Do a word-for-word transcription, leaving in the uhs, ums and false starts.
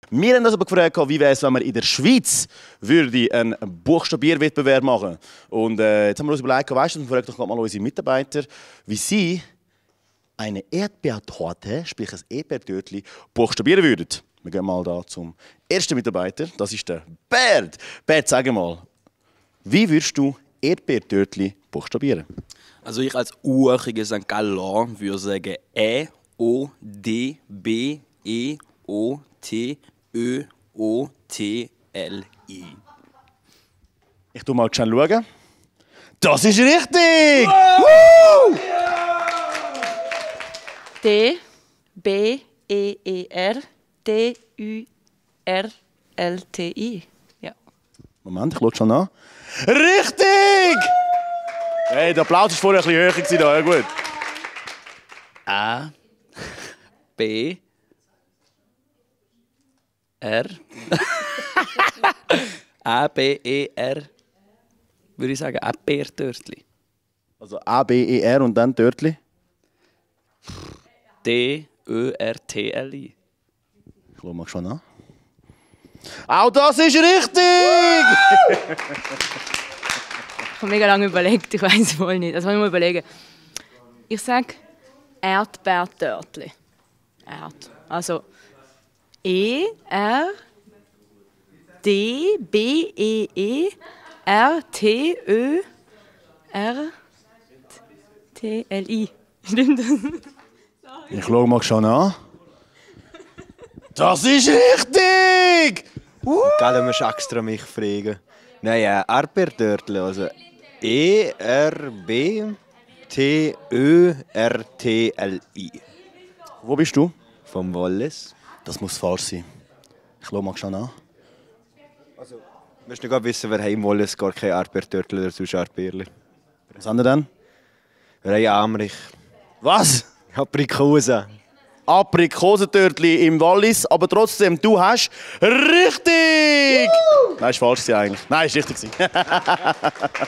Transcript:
Wir haben uns aber gefragt, wie wäre es, wenn wir in der Schweiz würde einen Buchstabierwettbewerb machen. Und äh, jetzt haben wir uns überlegt, weißt du, wir fragen doch mal unsere Mitarbeiter, wie sie eine Erdbeertorte, sprich ein Erdbeertörtchen, buchstabieren würden. Wir gehen mal da zum ersten Mitarbeiter, das ist der Bert. Bert, sag mal, wie würdest du Erdbeertörtchen buchstabieren? Also ich als uriger Sankt Galler würde sagen E, O, D, B, E, O, T, Ö, O, T, L, I. Ich tu mal schnell schauen. Das ist richtig! Wow! D, B, E, E, R, D, U, R, L, T, I. Ja. Moment, ich schaue schon an. Richtig! Hey, der Applaus war vorher ein bisschen höher. Ja, gut. A, B, R. A, B, E, R. Würde ich sagen, Erdbeertörtli. Also A, B, E, R und dann Törtli? D, Ö, R, T, L, I. Ich schaue mal schon an. Auch das ist richtig! Ich habe mega lange überlegt, ich weiß es wohl nicht. Also, ich muss überlegen. Ich sage Erdbeertörtli. Erd. Also E, R, D, B, E, E, R, T, Ö, R, T, L, I. Stimmt das? Ich schaue mal schon an. Das ist richtig! Uh. Gell, musst extra mich fragen. Nein, äh, Erdbeertörtli, also E, R, B, T, Ö, R, T, L, I. Wo bist du? Vom Wallis. Das muss falsch sein. Ich schaue mal schon an. Also, du musst nicht wissen, wer im Wallis gar kein Erdbeertörtli oder sonst Erdbeerli. Was haben wir denn? Wir haben Amrich. Was? Aprikose. Aprikosentörtli im Wallis, aber trotzdem, du hast richtig! Woo! Nein, ist falsch eigentlich. Nein, ist richtig.